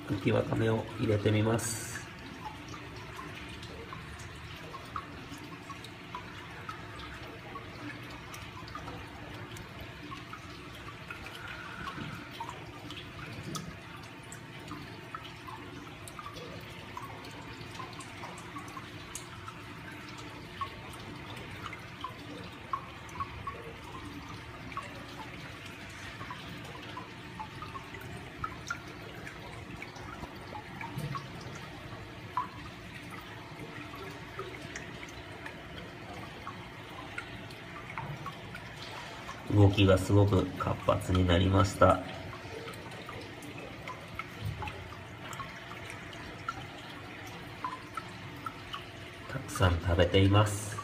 茎わかめを入れてみます。動きがすごく活発になりました。たくさん食べています。